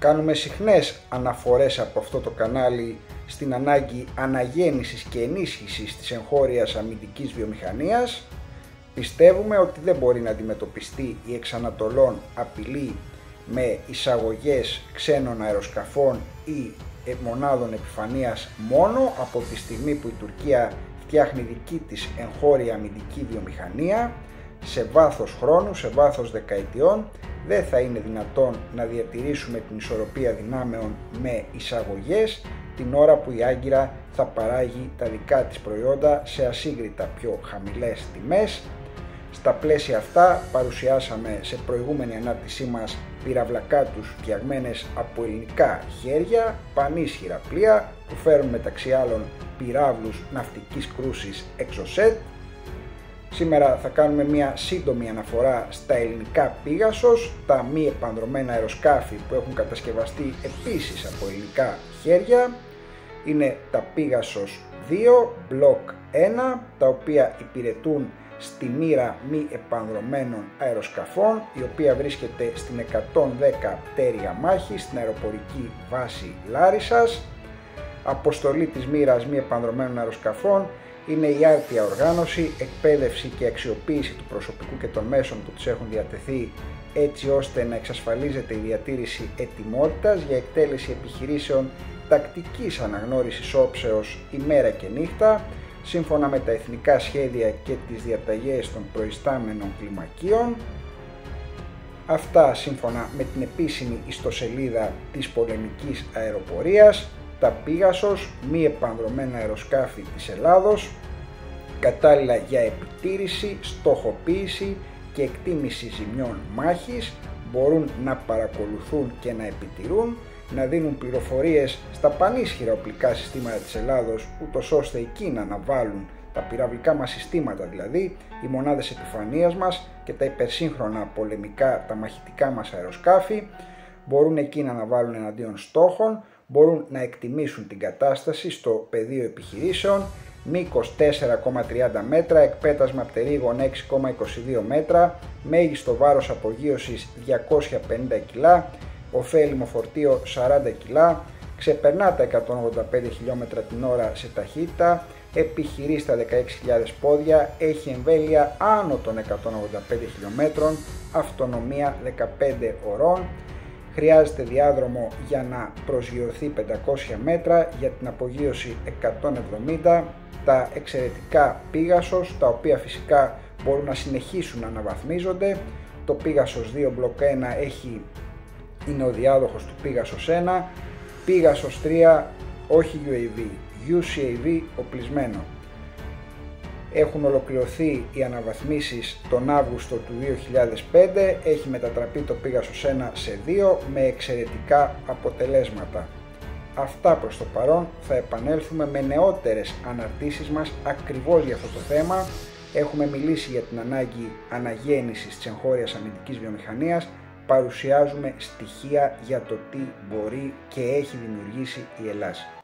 Κάνουμε συχνές αναφορές από αυτό το κανάλι στην ανάγκη αναγέννησης και ενίσχυσης της εγχώριας αμυντικής βιομηχανίας. Πιστεύουμε ότι δεν μπορεί να αντιμετωπιστεί η εξ Ανατολών απειλή με εισαγωγές ξένων αεροσκαφών ή μονάδων επιφανείας μόνο από τη στιγμή που η Τουρκία φτιάχνει δική της εγχώρια αμυντική βιομηχανία. Σε βάθος χρόνου, σε βάθος δεκαετιών, δεν θα είναι δυνατόν να διατηρήσουμε την ισορροπία δυνάμεων με εισαγωγές την ώρα που η Άγκυρα θα παράγει τα δικά της προϊόντα σε ασύγκριτα πιο χαμηλές τιμές. Στα πλαίσια αυτά παρουσιάσαμε σε προηγούμενη ανάρτησή μας πυραυλακάτους φτιαγμένες από ελληνικά χέρια, πανίσχυρα πλοία που φέρουν μεταξύ άλλων πυράβλους ναυτικής κρούσης Exocet. Σήμερα θα κάνουμε μια σύντομη αναφορά στα ελληνικά Pegasus, τα μη επανδρωμένα αεροσκάφη που έχουν κατασκευαστεί επίσης από ελληνικά χέρια. Είναι τα Pegasus 2 Block 1, τα οποία υπηρετούν στη μοίρα μη επανδρωμένων αεροσκαφών, η οποία βρίσκεται στην 110 πτέρυγα μάχη στην αεροπορική βάση Λάρισσας. Αποστολή της μοίρας μη επανδρωμένων αεροσκαφών είναι η άρτια οργάνωση, εκπαίδευση και αξιοποίηση του προσωπικού και των μέσων που τους έχουν διατεθεί, έτσι ώστε να εξασφαλίζεται η διατήρηση ετοιμότητας για εκτέλεση επιχειρήσεων τακτικής αναγνώρισης όψεως ημέρα και νύχτα, σύμφωνα με τα εθνικά σχέδια και τις διαταγές των προϊστάμενων κλιμακίων. Αυτά σύμφωνα με την επίσημη ιστοσελίδα της πολεμικής αεροπορίας. Τα Pegasus, μη επανδρομένα αεροσκάφη της Ελλάδος, κατάλληλα για επιτήρηση, στοχοποίηση και εκτίμηση ζημιών μάχης, μπορούν να παρακολουθούν και να επιτηρούν, να δίνουν πληροφορίες στα πανίσχυρα οπλικά συστήματα της Ελλάδος, ούτως ώστε εκεί να αναβάλουν τα πυραυλικά μας συστήματα, δηλαδή οι μονάδες επιφανείας μας και τα υπερσύγχρονα πολεμικά, τα μαχητικά μας αεροσκάφη, μπορούν εκεί να αναβάλουν εναντίον στόχων, μπορούν να εκτιμήσουν την κατάσταση στο πεδίο επιχειρήσεων, μήκος 4,30 μέτρα, εκπέτασμα πτερύγων 6,22 μέτρα, μέγιστο βάρος απογείωσης 250 κιλά, ωφέλιμο φορτίο 40 κιλά, ξεπερνά τα 185 χιλιόμετρα την ώρα σε ταχύτητα, επιχειρεί στα 16.000 πόδια, έχει εμβέλεια άνω των 185 χιλιόμετρων, αυτονομία 15 ωρών, χρειάζεται διάδρομο για να προσγειωθεί 500 μέτρα, για την απογείωση 170, τα εξαιρετικά Pegasus, τα οποία φυσικά μπορούν να συνεχίσουν να αναβαθμίζονται. Το Pegasus 2 Block 1 είναι ο διάδοχος του Pegasus 1, Pegasus 3 όχι UAV, UCAV οπλισμένο. Έχουν ολοκληρωθεί οι αναβαθμίσεις τον Αύγουστο του 2005, έχει μετατραπεί το Pegasus 1 σε 2 με εξαιρετικά αποτελέσματα. Αυτά προς το παρόν, θα επανέλθουμε με νεότερες αναρτήσεις μας ακριβώς για αυτό το θέμα. Έχουμε μιλήσει για την ανάγκη αναγέννησης της εγχώριας αμυντικής βιομηχανίας, παρουσιάζουμε στοιχεία για το τι μπορεί και έχει δημιουργήσει η Ελλάδα.